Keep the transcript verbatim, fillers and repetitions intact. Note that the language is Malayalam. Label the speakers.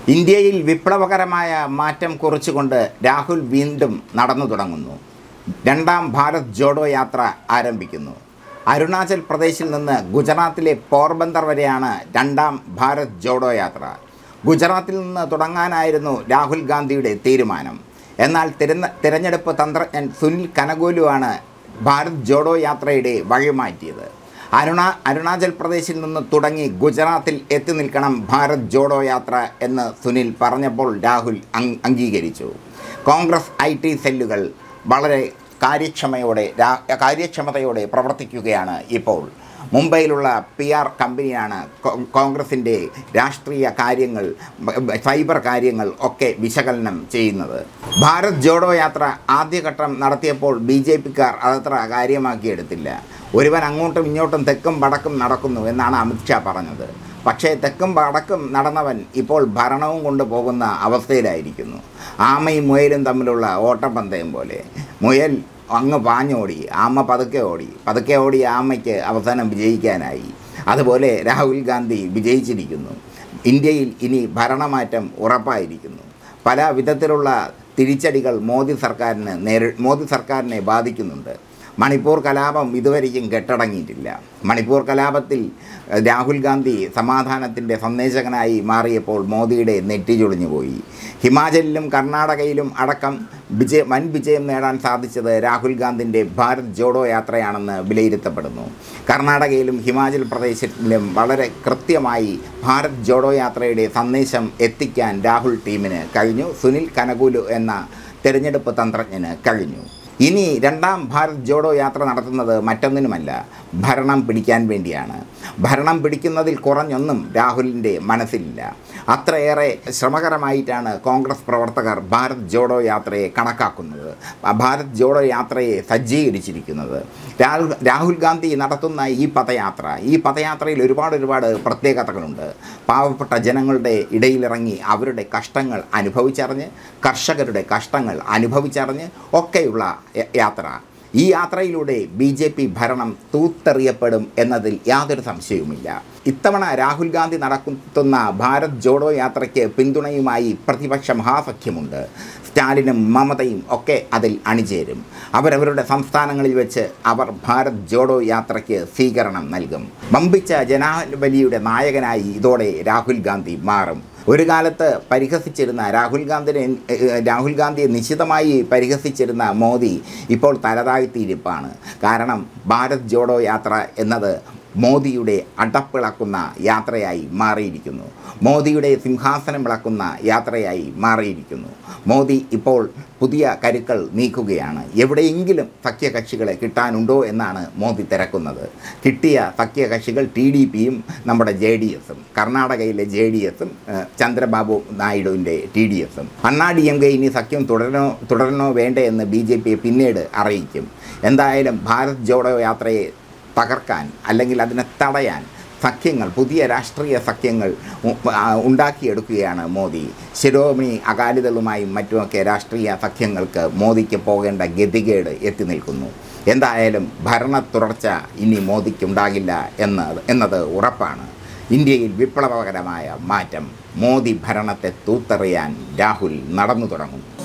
Speaker 1: ഇന്ത്യയിൽ വിപ്ലവകരമായ മാറ്റം കുറിച്ചുകൊണ്ട് രാഹുൽ വീണ്ടും നടന്നു തുടങ്ങുന്നു. രണ്ടാം ഭാരത് ജോഡോ യാത്ര ആരംഭിക്കുന്നു. അരുണാചൽ പ്രദേശിൽ നിന്ന് ഗുജറാത്തിലെ പോർബന്ദർ വരെയാണ് രണ്ടാം ഭാരത് ജോഡോ യാത്ര. ഗുജറാത്തിൽ നിന്ന് തുടങ്ങാനായിരുന്നു രാഹുൽ ഗാന്ധിയുടെ തീരുമാനം. എന്നാൽ തിരഞ്ഞ തിരഞ്ഞെടുപ്പ് തന്ത്രജ്ഞൻ സുനിൽ കനഗോലുവാണ് ഭാരത് ജോഡോ യാത്രയുടെ വഴിമാറ്റിയത്. അരുണാ അരുണാചൽ പ്രദേശിൽ നിന്ന് തുടങ്ങി ഗുജറാത്തിൽ എത്തി നിൽക്കണം ഭാരത് ജോഡോ യാത്ര എന്ന് സുനിൽ പറഞ്ഞപ്പോൾ രാഹുൽ അംഗീകരിച്ചു. കോൺഗ്രസ് ഐ ടി സെല്ലുകൾ വളരെ കാര്യക്ഷമയോടെ കാര്യക്ഷമതയോടെ പ്രവർത്തിക്കുകയാണ് ഇപ്പോൾ. മുംബൈയിലുള്ള പി ആർ കമ്പനിയാണ് കോൺഗ്രസിൻ്റെ രാഷ്ട്രീയ കാര്യങ്ങൾ, സൈബർ കാര്യങ്ങൾ ഒക്കെ വിശകലനം ചെയ്യുന്നത്. ഭാരത് ജോഡോ യാത്ര ആദ്യഘട്ടം നടത്തിയപ്പോൾ ബി ജെ പിക്കാർ അതത്ര കാര്യമാക്കിയെടുത്തില്ല. ഒരുവൻ അങ്ങോട്ടും ഇങ്ങോട്ടും തെക്കും വടക്കും നടക്കുന്നു എന്നാണ് അമിത്ഷാ പറഞ്ഞത്. പക്ഷേ തെക്കും വടക്കും നടന്നവൻ ഇപ്പോൾ ഭരണവും കൊണ്ടുപോകുന്ന അവസ്ഥയിലായിരിക്കുന്നു. ആമയും മുയലും തമ്മിലുള്ള ഓട്ടപ്പന്തയം പോലെ. മുയൽ അങ്ങ് പാഞ്ഞോടി, ആമ പതുക്കെ ഓടി. പതുക്കെ ഓടി ആമയ്ക്ക് അവസാനം വിജയിക്കാനായി. അതുപോലെ രാഹുൽ ഗാന്ധി വിജയിച്ചിരിക്കുന്നു. ഇന്ത്യയിൽ ഇനി ഭരണമാറ്റം ഉറപ്പായിരിക്കുന്നു. പല വിധത്തിലുള്ള തിരിച്ചടികൾ മോദി സർക്കാരിന് നേരി മോദി സർക്കാരിനെ ബാധിക്കുന്നുണ്ട്. മണിപ്പൂർ കലാപം ഇതുവരെയും കെട്ടടങ്ങിയിട്ടില്ല. മണിപ്പൂർ കലാപത്തിൽ രാഹുൽ ഗാന്ധി സമാധാനത്തിൻ്റെ സന്ദേശകനായി മാറിയപ്പോൾ മോദിയുടെ നെറ്റി ചുളിഞ്ഞുപോയി. ഹിമാചലിലും കർണാടകയിലും അടക്കം വിജയ വൻ വിജയം നേടാൻ സാധിച്ചത് രാഹുൽ ഗാന്ധിൻ്റെ ഭാരത് ജോഡോ യാത്രയാണെന്ന് വിലയിരുത്തപ്പെടുന്നു. കർണാടകയിലും ഹിമാചൽ പ്രദേശിലും വളരെ കൃത്യമായി ഭാരത് ജോഡോ യാത്രയുടെ സന്ദേശം എത്തിക്കാൻ രാഹുൽ ടീമിന് കഴിഞ്ഞു. സുനിൽ കനഗോലു എന്ന തെരഞ്ഞെടുപ്പ് തന്ത്രജ്ഞന് കഴിഞ്ഞു. ഇനി രണ്ടാം ഭാരത് ജോഡോ യാത്ര നടത്തുന്നത് മറ്റൊന്നിനുമല്ല, ഭരണം പിടിക്കാൻ വേണ്ടിയാണ്. ഭരണം പിടിക്കുന്നതിൽ കുറഞ്ഞൊന്നും രാഹുലിൻ്റെ മനസ്സിലില്ല. അത്രയേറെ ശ്രമകരമായിട്ടാണ് കോൺഗ്രസ് പ്രവർത്തകർ ഭാരത് ജോഡോ യാത്രയെ കണക്കാക്കുന്നത്, ഭാരത് ജോഡോ യാത്രയെ സജ്ജീകരിച്ചിരിക്കുന്നത്. രാഹുൽ രാഹുൽ ഗാന്ധി നടത്തുന്ന ഈ പദയാത്ര ഈ പദയാത്രയിൽ ഒരുപാട് ഒരുപാട് പ്രത്യേകതകളുണ്ട്. പാവപ്പെട്ട ജനങ്ങളുടെ ഇടയിലിറങ്ങി അവരുടെ കഷ്ടങ്ങൾ അനുഭവിച്ചറിഞ്ഞ്, കർഷകരുടെ കഷ്ടങ്ങൾ അനുഭവിച്ചറിഞ്ഞ് ഒക്കെയുള്ള യാത്ര. ഈ യാത്രയിലൂടെ ബി ജെ പി ഭരണം തൂത്തെറിയപ്പെടും എന്നതിൽ യാതൊരു സംശയവുമില്ല. ഇത്തവണ രാഹുൽ ഗാന്ധി നടത്തുന്ന ഭാരത് ജോഡോ യാത്രയ്ക്ക് പിന്തുണയുമായി പ്രതിപക്ഷ മഹാസഖ്യമുണ്ട്. സ്റ്റാലിനും മമതയും ഒക്കെ അതിൽ അണിചേരും. അവരവരുടെ സംസ്ഥാനങ്ങളിൽ വെച്ച് അവർ ഭാരത് ജോഡോ യാത്രയ്ക്ക് സ്വീകരണം നൽകും. വമ്പിച്ച ജനാവലിയുടെ നായകനായി ഇതോടെ രാഹുൽ ഗാന്ധി മാറും. ഒരു കാലത്ത് പരിഹസിച്ചിരുന്ന രാഹുൽ ഗാന്ധിനെ രാഹുൽ ഗാന്ധിയെ നിശിതമായി പരിഹസിച്ചിരുന്ന മോദി ഇപ്പോൾ തലതാഴ്ത്തിയിരിപ്പാണ്. കാരണം ഭാരത് ജോഡോ യാത്ര എന്നത് മോദിയുടെ അടപ്പിളക്കുന്ന യാത്രയായി മാറിയിരിക്കുന്നു. മോദിയുടെ സിംഹാസനം ഇളക്കുന്ന യാത്രയായി മാറിയിരിക്കുന്നു. മോദി ഇപ്പോൾ പുതിയ കരുക്കൾ നീക്കുകയാണ്. എവിടെയെങ്കിലും സഖ്യകക്ഷികളെ കിട്ടാനുണ്ടോ എന്നാണ് മോദി തിരക്കുന്നത്. കിട്ടിയ സഖ്യകക്ഷികൾ ടി ഡി പിയും നമ്മുടെ ജെ ഡി എസും, കർണാടകയിലെ ജെ ഡി എസും ചന്ദ്രബാബു നായിഡുവിൻ്റെ ടി ഡി എസും. അണ്ണാ ഡി എം കെ ഇനി സഖ്യം തുടരണോ തുടരണോ വേണ്ടേ എന്ന് ബി ജെ പിയെ പിന്നീട് അറിയിക്കും. എന്തായാലും ഭാരത് ജോഡോ യാത്രയെ തകർക്കാൻ അല്ലെങ്കിൽ അതിനെ തടയാൻ സഖ്യങ്ങൾ, പുതിയ രാഷ്ട്രീയ സഖ്യങ്ങൾ ഉണ്ടാക്കിയെടുക്കുകയാണ് മോദി. ശിരോമണി അകാലിദളുമായും മറ്റുമൊക്കെ രാഷ്ട്രീയ സഖ്യങ്ങൾക്ക് മോദിക്ക് പോകേണ്ട ഗതികേട് എത്തി നിൽക്കുന്നു. എന്തായാലും ഭരണ തുടർച്ച ഇനി മോദിക്കുണ്ടാകില്ല എന്നത് എന്നത് ഉറപ്പാണ്. ഇന്ത്യയിൽ വിപ്ലവകരമായ മാറ്റം. മോദി ഭരണത്തെ തൂത്തെറിയാൻ രാഹുൽ നടന്നു തുടങ്ങും.